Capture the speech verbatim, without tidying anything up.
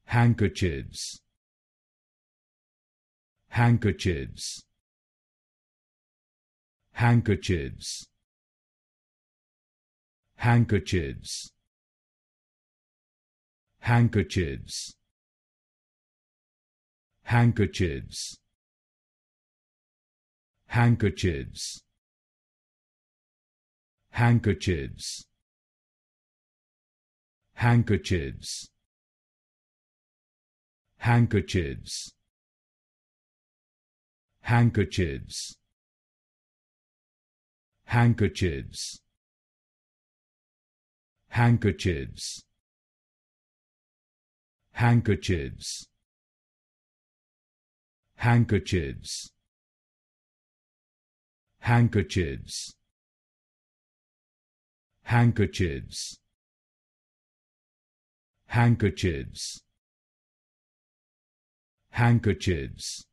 handkerchiefs, handkerchiefs, handkerchiefs, handkerchiefs, handkerchiefs, handkerchiefs, handkerchiefs, handkerchiefs, handkerchiefs, handkerchiefs, handkerchiefs, handkerchiefs, handkerchiefs, handkerchiefs, handkerchiefs, handkerchiefs, handkerchiefs, handkerchiefs, handkerchiefs,